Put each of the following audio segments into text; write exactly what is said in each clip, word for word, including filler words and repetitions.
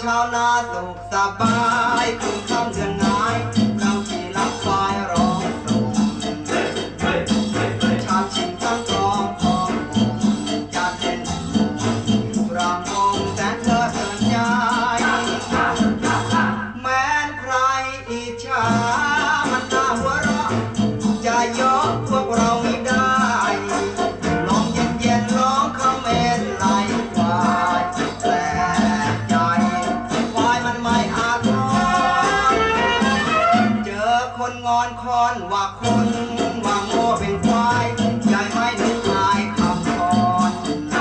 ชาวนาสุขสบายคือคำเดือนง่ายเราขี่ลักควายร้องส่งชาติชิงทั้งกองของผมจะเด่นรำวงแสนเลิศเกินใจแม้นใครอิจฉามันน่าหัวเราะจะยกพวกเราไม่ได้ลองเย็นเย็นร้องคำเอ็นไหลควายแปลกใจควายมันไม่อาทรเจอคนงอนคอนว่าคนว่าโง่เป็นควายใจไม่นึกอายคำพร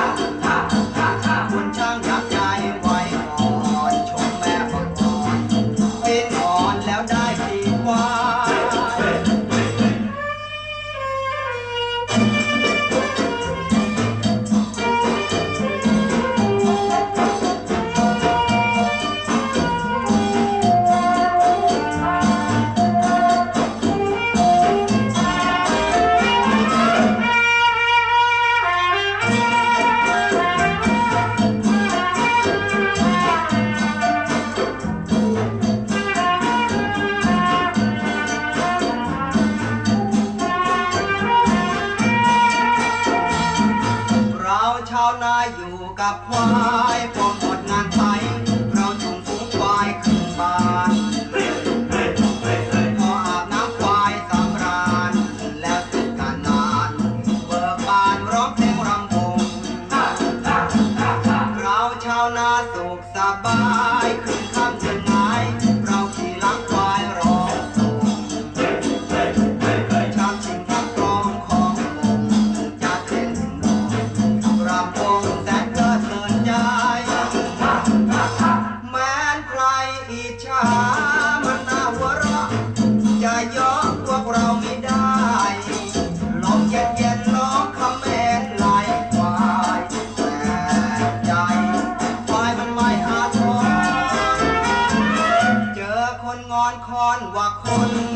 คุณช่างยักใจไว้ก่อนชมแม่ก่อนเป็นอ่อนแล้วได้ดีควายชาวนาอยู่กับควายพอหมดงานไถเราจุงฝูงควายขึ้นบ้านพออาบน้ำควายสำราญแล้วถึงการงานเบิกบานร้องเพลงรำวงเราชาวนาสุขสบายขึ้นข้ามเดือนง่ายเราขี่ลักควายร้องส่งชาติชิงทั้งกองของผมจะเต้นรำวงแสนเลิศเกินใจแม้นใครอิจฉามันน่าหัวเราะจะยกพวกเราไม่ได้ลองเย็นเย็นร้องคำเอ็นไหลควายแปลกใจควายมันไม่อาทรเจอคนงอนคอนว่าคน